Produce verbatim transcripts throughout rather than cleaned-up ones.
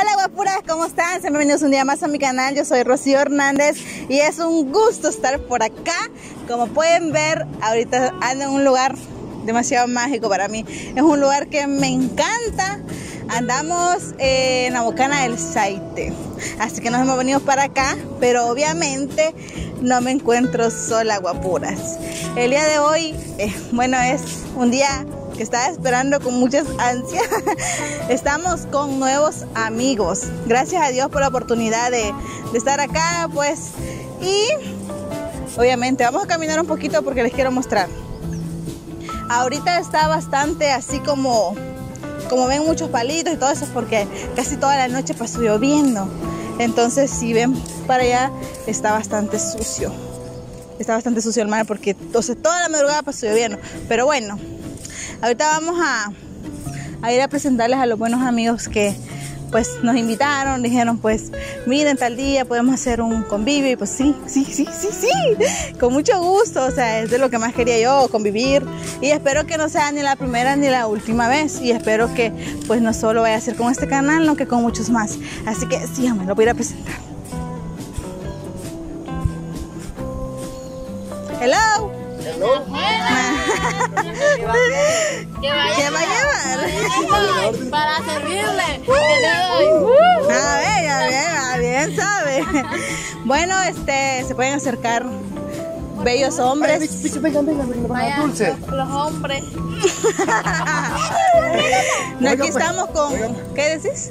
Hola guapuras, ¿cómo están? Sean bienvenidos un día más a mi canal. Yo soy Rocío Hernández y es un gusto estar por acá. Como pueden ver, ahorita ando en un lugar demasiado mágico para mí. Es un lugar que me encanta. Andamos eh, en la Bocana del Saite, así que nos hemos venido para acá, pero obviamente no me encuentro sola, guapuras. El día de hoy, eh, bueno, es un día que estaba esperando con muchas ansias. Estamos con nuevos amigos. Gracias a Dios por la oportunidad de, de estar acá, pues. Y obviamente vamos a caminar un poquito porque les quiero mostrar. Ahorita está bastante así como, como ven, muchos palitos y todo eso, porque casi toda la noche pasó lloviendo. Entonces, si ven para allá, está bastante sucio. Está bastante sucio el mar porque entonces toda la madrugada pasó lloviendo. Pero bueno, ahorita vamos a, a ir a presentarles a los buenos amigos que pues nos invitaron. Dijeron, pues miren, tal día podemos hacer un convivio. Y pues sí, sí, sí, sí, sí, con mucho gusto. O sea, es de lo que más quería yo, convivir. Y espero que no sea ni la primera ni la última vez. Y espero que pues no solo vaya a ser con este canal, sino que con muchos más. Así que síganme, lo voy a ir a presentar. Hello. Hello. ¿Qué va a llevar? Para servirle. A ver, ya bien, ya bien sabe. Bueno, este, se pueden acercar bellos hombres. Vengan, vengan, vengan, dulce. Los hombres. No, aquí estamos con. ¿Qué decís?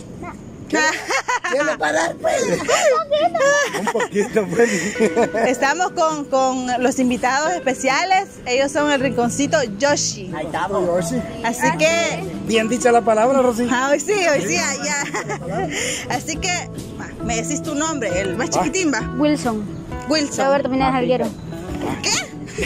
¿Quiere parar, pues? Un poquito, pues. Estamos con, con los invitados especiales. Ellos son el rinconcito Yoshi. Ahí estamos. Así que. Bien dicha la palabra, Rosy. Ah, hoy sí, hoy sí, allá. Así que, me decís tu nombre, el más chiquitín, va. Wilson. Wilson. Dagoberto Minaya Alguero. ¿Qué?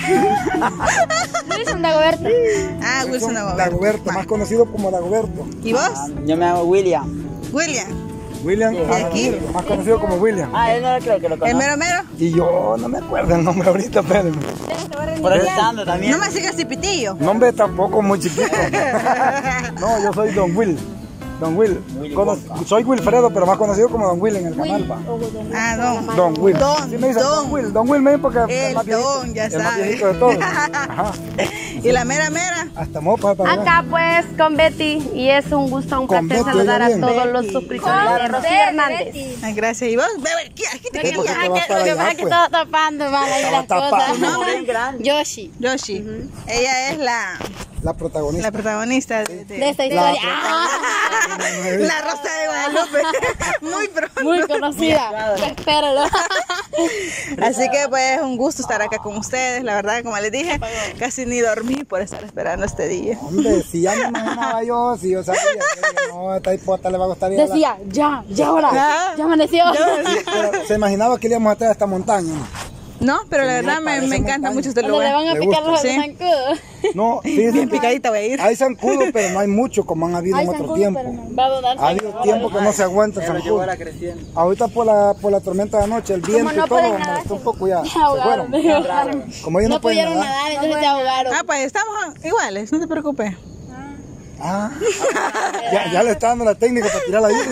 Wilson Dagoberto. Ah, Wilson Dagoberto. Dagoberto, más conocido como Dagoberto. ¿Y vos? Yo me llamo William. William. William, ¿Y aquí? más conocido como William. Ah, él no creo que lo ¿El conozco. mero mero? Y yo no me acuerdo el nombre ahorita, espérenme. Por eso Sandro también. No me sigas cipitillo. Nombre tampoco muy chiquito. No, yo soy Don Will. Don Will. Cono soy Wilfredo, pero más conocido como Don Will en el canal, pa. Ah, don. Don Will. Don, Sí me dicen Don. Don Will. Don Will me dicen porque es El más viejito. don, ya el más sabe. viejito de todos. Ajá. ¿Y la mera mera? Hasta mopa para allá. Acá pues con Betty y es un gusto, un Con placer Betty, saludar oye, a bien. todos los Betty. suscriptores de Rocío Hernández. Ay, gracias. ¿Y vos? Ve, ve, aquí, aquí te Sí, porque quería. te vas para Lo que allá, pasa es que pues. estaba tapando mal ahí las Estaba cosas. tapando. nombre? grande. Yoshi. Yoshi. Ella es la, La protagonista. la protagonista de, de- De esta historia. Ah, la Rosa de Guadalupe. Muy pronto. muy conocida. Espéralo. Así que pues es un gusto estar acá con ustedes. La verdad, como les dije, casi ni dormí por estar esperando este día. Hombre, si ya me imaginaba yo, si yo sabía, yo, no, a esta hipota le va a gustar ir a la- Decía, ya, ya ahora. Ah. Ya amaneció. Pero se imaginaba que le íbamos a traer a esta montaña, ¿no? No, pero la Sí, verdad me, parece me encanta montaña. mucho este Donde le lugar. van a Le picar gusta. los Sí. zancudos. No, fíjense Bien que picadita voy a ir. hay zancudo, pero no hay mucho como han habido Hay en otro zancudo, tiempo. pero no. Va a donar Ha habido tiempo que no se aguanta el Él lo zancudo. llevó a la creciendo. Ahorita por la, por la tormenta de anoche, el viento no y todo, pueden me nadar, molestó un poco ya. Se Se ahogaron. fueron. se ahogaron. Como ellos no, No pueden pudieron nadar. nadar, entonces se ahogaron. Ah, pues estamos iguales, no te preocupes. Ah, ya, ya le está dando la técnica para tirar la isla.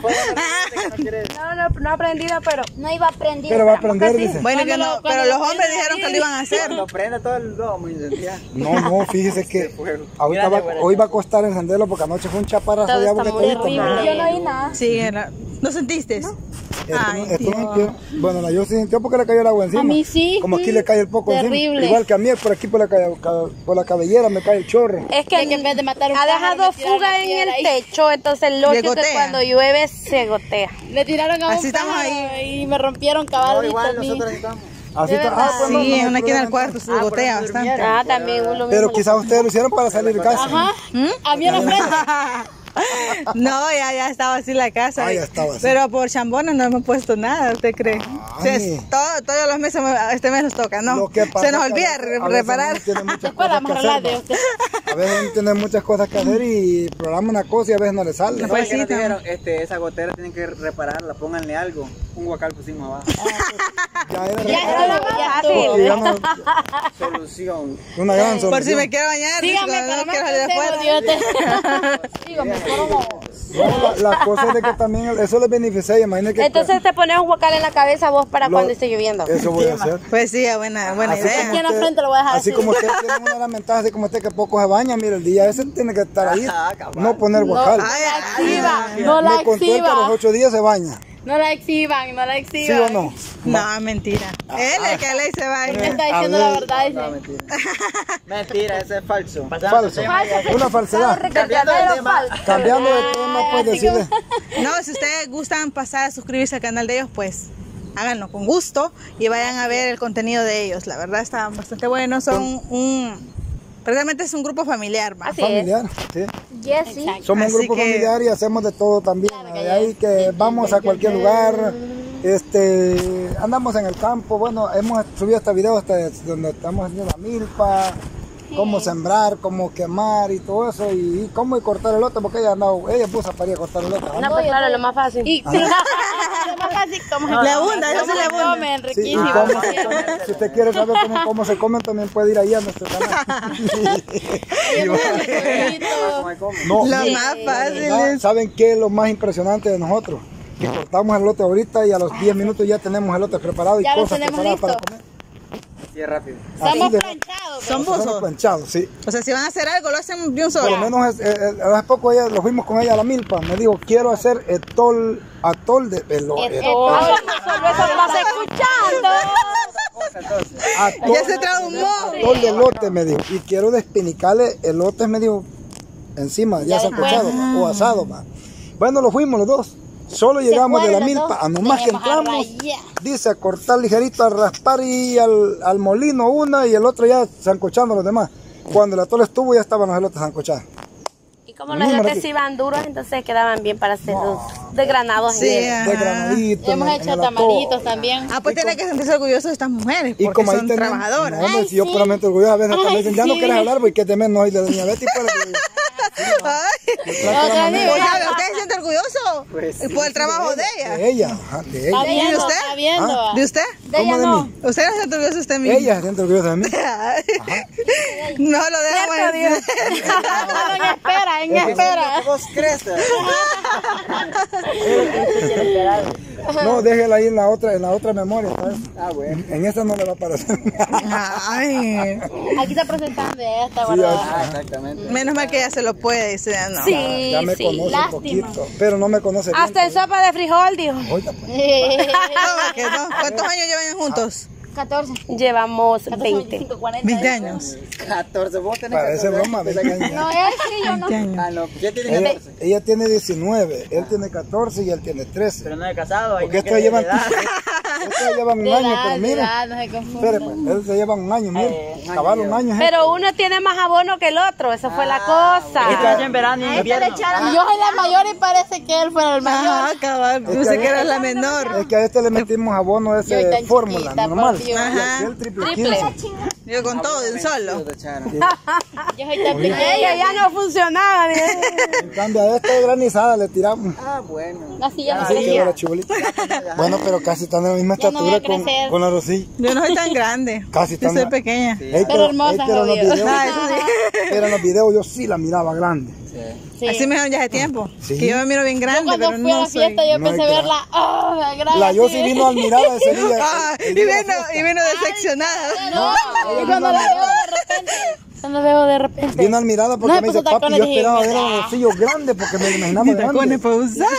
No, no, no ha aprendido, pero no iba a aprender. Pero va a aprender, dice. Bueno, que Cuando no, lo- pero cuando los lo hombres prenda dijeron que ahí. lo iban a hacer. Cuando prenda todo el domo incendiar. No, no, fíjese que ahorita va, hoy va a costar encenderlo porque anoche fue un chaparazo Todo de agua está que muy todito. horrible. ¿no? Yo no oí nada. Sí, era- ¿no sentiste? Ay, Esto, esto Dios. no entiendo. Bueno, la yo sí sintió porque le cayó el agua encima. A mí sí. Como aquí le cae el poco Terrible. encima. Igual que a mí, por aquí por la, ca- ca- por la cabellera me cae el chorro. Es que, Que en vez de matar un ha pájaro, dejado le tiraron fuga una en piedra el ahí. techo, entonces el locho que gotea. cuando llueve se gotea. Le tiraron a un Así estamos pájaro y me rompieron caballito. No, igual a mí. nosotros estamos. Así está. verdad. Ah, pues no, no Sí, hay en una esquina del problema. cuarto se gotea bastante. Ah, también uno Pero mismo. quizás ustedes lo hicieron para salir de casa. Ajá. A mí en la frente. No, ya, ya estaba así la casa. Ah, ya estaba así. Pero por chambones no hemos pusto nada, ¿usted cree? O sea, Ay. es- todo- todos los meses, me- este mes nos toca, ¿no? Lo que pasa Se nos es que olvida a re- veces- a veces reparar. uno tiene muchas Después cosas vamos que a hablar hacer, de va. usted. A veces uno tiene muchas cosas que hacer y programa una cosa y a veces no le sale. No, ¿Sabes pues qué sí, nos también. dijeron? Este, esa gotera tienen que repararla, pónganle algo. Un guacal pusimos abajo. Ya era Ya recuerdo. era Porque fácil. ya no- Solución. una gran solución. Por si me quiero bañar, Dígame, cuando pero no más quiero salir de consejos, afuera. Dios te... Dígame, ¿cómo? No, la, la cosa es de que también eso les beneficia. Imagínate que Entonces te pones un guacal en la cabeza vos para Lo- cuando esté lloviendo. eso voy a hacer. Pues sí, buena, buena Así idea. Aquí en la frente lo voy a dejar Así así. como usted tiene una de las ventajas, así como usted que poco se baña, mire, el día ese tiene que estar ahí, Ah, cabal. no poner guacal. Ay, La ay, exhiba, ay. no la Me contó él que a los exhiba. ocho días se baña. No la exhiban, no la ¿Sí exhiban. o no? No, mentira. Él es el que le dice Me baña. está diciendo la verdad, No, dice. mentira. Mentira, ese es falso. Falso. Una falsedad. Cambiando de tema. Cambiando de tema, pues decirle. No, si ustedes gustan pasar a suscribirse al canal de ellos, pues háganlo con gusto y vayan a ver el contenido de ellos. La verdad está bastante bueno. Son un... Realmente es un grupo familiar, ¿va? Así es. Familiar, sí. Jessy. Somos Así un grupo que- familiar y hacemos de todo también. De ahí que vamos a cualquier lugar, este, andamos en el campo. Bueno, hemos subido este video hasta donde estamos haciendo la milpa, cómo sembrar, cómo quemar y todo eso, y, y cómo cortar el lote, porque ella no, ella puso para ir a cortar el lote. No, pues claro, lo más fácil. Y lo más fácil, como Le abunda, eso sí le abunda. comen, Sí, y riquísimo. cómo se come. Si usted quiere saber cómo, cómo se comen, también puede ir ahí a nuestro canal. No, Lo mire, más fácil ¿verdad? es... ¿Saben qué es lo más impresionante de nosotros? Que cortamos el lote ahorita y a los diez minutos ya tenemos el lote preparado y Ya lo cosas tenemos preparadas para listo. comer. Sí, es rápido. Así Estamos de- planchados. Son Somos buzos. planchados, sí. O sea, si van a hacer algo, lo hacen de un Por lo solo. menos es- eh, eh, hace poco ella, lo fuimos con ella a la milpa. Me dijo, quiero hacer atol, atol de pelo. Solo Oh. eso estás escuchando. Atol, Ya se traumó. atol de elote, me dijo. Y quiero despinicarle elotes, me dijo, encima, ya, Ya sancochado va, o asado. Va. Bueno, lo fuimos los dos. Solo llegamos de la fueron los milpa, dos. a nomás que Teníamos a entramos, rayar. dice a cortar ligerito, a raspar y al, al molino una y el otro ya sancochando los demás. Cuando el atol estuvo ya estaban los elotes sancochados. Y como los Número elotes aquí. iban duros, entonces quedaban bien para hacer los desgranados. Sí, en él. ajá. De granadito. Hemos en- en hecho el atol. tamalitos también. Ah, pues tienen que sentirse orgullosos de estas mujeres, Y porque como ahí son tenemos, trabajadoras. no, hombre, Ay, si yo sí. puramente orgulloso, a veces hasta me Ay, dicen, ya no sí. quieres hablar porque te menos hoy de doña Betty. Pues, Ay. trato la Otra manera Oiga, ¿usted se siente orgulloso Pues sí, por el trabajo de ella? de ella, ajá, de Está ella. ¿Y viendo, usted? está viendo. Ah. ¿De usted? De ¿Cómo ella de no. mí? ¿Usted no se siente orgulloso de usted mismo? Ella se siente orgullosa de mí. No lo dejamos Cierto, decir. Solo en espera, en espera. Vos crees. No, déjela ahí en la otra, en la otra memoria, ¿sabes? Ah, bueno. En esta no le va a aparecer. Ay, Aquí está presentando esta Sí, guardada. Ah, exactamente. menos mal que ella se lo puede, dice, no. Sí, ya me sí. conoce lástima. un poquito, pero no me conoce bien. Hasta en sopa de frijol, dijo. Oiga, pues, ¿Cómo que no? ¿Cuántos años llevan juntos? catorce. Llevamos catorce, veinte. veinticinco, cuarenta. veinte años. catorce, vos tenés parece catorce. broma, veinte años. No, él sí, yo no. veinte años. Ah, no, ya tienes Ella, catorce. ella tiene diecinueve, él tiene catorce y él tiene trece. Pero no he casado. ahí Porque no estos queda llevan, de edad. estos llevan un De año, edad, pero de mire, edad, no se espere, confunda. pues, él se lleva un año, mire, Eh, un año cabal un lleva. año. ¿eh? Pero uno tiene más abono que el otro, esa fue la cosa. Este año en verano y en invierno. Yo soy la mayor y parece que él fuera el mayor. Ajá, cabal, puse que era la menor. Es que a este le metimos abono Yo ese tan fórmula, chiquita, normal. por Dios. Y Ajá. aquel triple, Triple. quince. Yo con todo de un solo. Te echaron. Yo soy tan Ella pequeña. ya no funcionaba. dijo. En cambio a esta granizada le tiramos. Ah, bueno. Así ya no Así quedó quería. la chibolita. Bueno, pero casi están de la misma Ya no voy a estatura con, crecer. con la Rosy. Yo no soy tan grande. Casi Yo tan soy gra- pequeña. Sí. Ey, Pero hermosa, ey, pero en los jodido. videos, Ah, eso sí. pero en los videos yo sí la miraba grande. Sí. Así me dijeron ya hace tiempo. Sí. Que yo me miro bien Yo grande, cuando pero fui a no la soy. fiesta yo no empecé a es verla. ¡Oh, la gran! La yo sí vino admirada ese día. Ah, el- el y día de la vino, fiesta. y vino decepcionada. No, y cuando la veo de repente. Cuando veo de repente. Vino admirada porque No, me puso dice, papi, tacones, yo dije, esperaba ver a mira. los bolsillos grandes porque me lo imaginaba Ni tacones grande. para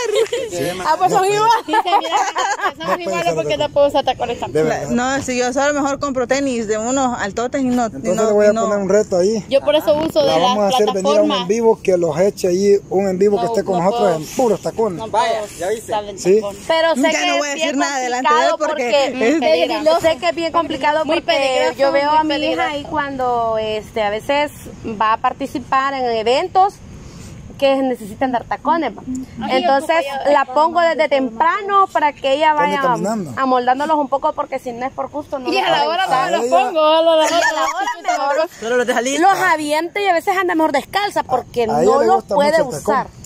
usar. Ah, pues son iguales. Dice, mira, somos puede iguales ser porque de no puedo usar tacones De tampoco. verdad. No, si yo solo mejor compro tenis de unos altotes y no. y Entonces no- le voy a y no- poner un reto ahí. Yo por eso uso La de vamos a las hacer venir a un en plataformas. vivo que los eche ahí, un en vivo que No, esté con no nosotros puedo. en puros tacones. No Vaya, puedo ¿ya viste? usar el Sí. tacón. Pero sé Ya que no voy a es decir bien nada delante de él complicado porque porque es peligroso. sé que es bien complicado Muy porque peligroso, yo veo muy a mi peligroso. hija ahí cuando este a veces va a participar en eventos que necesitan dar tacones. ¿va? Entonces la pongo desde temprano para que ella Ande vaya caminando. amoldándolos un poco porque si no es por gusto no Y lo a la puede hora usar. no me los Ella- pongo. A la hora Y a la hora mejor Solo los deja listos. los avienta y a veces anda mejor descalza porque A ella no le los gusta puede mucho el tacón. usar.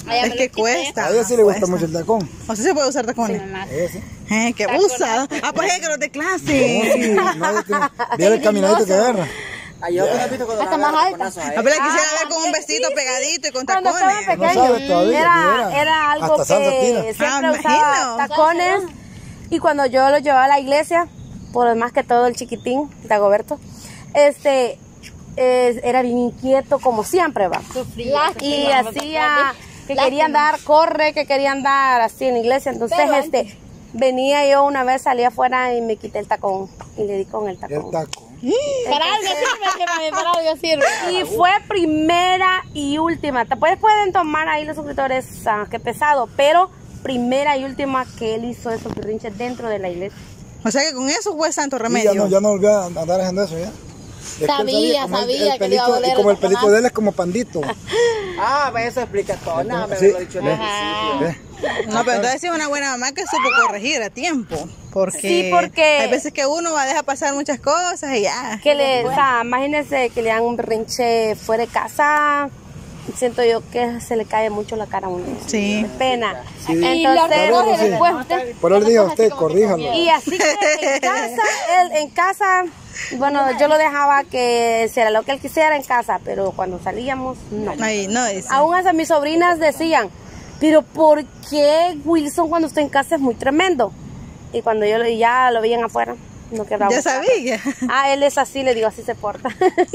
Es que cuesta. A ella sí le gusta cuesta. mucho el tacón. O sea, se puede usar tacones. A ella sí. Eh, qué abusa. Ah, pues es que los de No, clase. sí, nadie tiene- Mira el caminadito que agarra. Ay, yo no he visto cuando Hasta la más agarra alta. taconazos a A él. ver, la quisiera Ah, ver con un vestido pegadito y con Cuando estaba tacones. pequeño, No sabe todavía, era, mira. era algo Hasta salsa que tira. siempre Ah, me usaba imagino. tacones. Y cuando yo lo llevaba a la iglesia, por más que todo el chiquitín, Dagoberto, este, eh, era bien inquieto como siempre, va. Y hacía que quería andar, corre, que quería andar así en la iglesia. Entonces, Pero este, venía yo una vez, salí afuera y me quité el tacón y le di con el tacón. El taco. Para algo sirve, mami, para algo sirve. Y fue primera y última. Después pueden tomar ahí los suscriptores, ah, qué pesado, pero primera y última que él hizo esos berrinches dentro de la iglesia. O sea que con eso fue santo Y ya remedio. no, ya no volvió a andar haciendo eso ya. Es que él Sabía, como el- sabía el que le iba a pelito- doler Y como el el pelito taconazo. de él es como pandito. Ah, pues eso explica todo. Nada, me Sí. lo he dicho en el principio. ¿Ves? No, pero entonces sí es una buena mamá que supo corregir a tiempo. Porque, Sí, porque- hay veces que uno va a dejar pasar muchas cosas y ya. Que le, o sea, imagínense que le dan un berrinche fuera de casa. Siento yo que se le cae mucho la cara a uno. Sí. De pena. Sí. Y lo Entonces, recoge sí. después. Por eso le dije a usted, corríjalo. y así que en casa, él en casa, bueno, yo lo dejaba que hiciera lo que él quisiera en casa, pero cuando salíamos, no. Ahí, no dice. Aún hasta mis sobrinas decían, pero ¿por qué Wilson cuando está en casa es muy tremendo? Y cuando yo lo- ya lo veían afuera, no quebraba. Ya sabía. Ah, él es así, le digo, así se porta.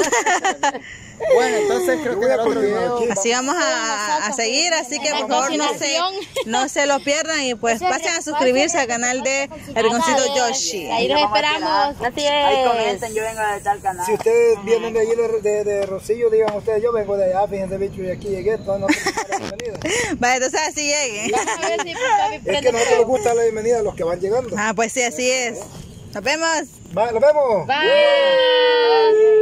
Bueno, entonces creo que en el otro video. Así vamos a, a seguir, así que por favor no se, no se lo pierdan y pues pasen a suscribirse al canal de El Rinconcito Yoshi. Ahí los esperamos. Así Ahí es. comenten, yo vengo de tal canal. Si ustedes vienen de allí de, de, de Rosillo, digan ustedes, yo vengo de allá, fíjense bicho, y aquí llegué, entonces no tengo la bienvenida. Vale, entonces así lleguen. A ver si papi Es prende que a nosotros fuego. nos gusta la bienvenida a los que van llegando. Ah, pues sí, así es. Nos vemos. Va, nos vemos. Bye.